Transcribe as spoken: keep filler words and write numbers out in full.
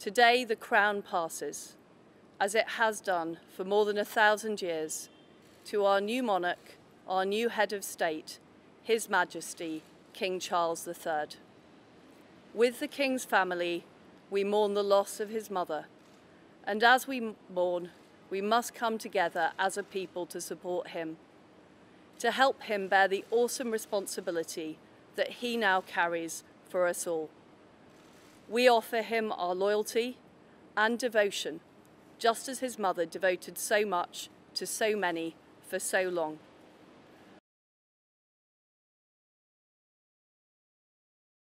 Today the crown passes, as it has done for more than a thousand years, to our new monarch, our new head of state, His Majesty, King Charles the Third. With the King's family, we mourn the loss of his mother, and as we mourn, we must come together as a people to support him, to help him bear the awesome responsibility that he now carries for us all. We offer him our loyalty and devotion, just as his mother devoted so much to so many for so long.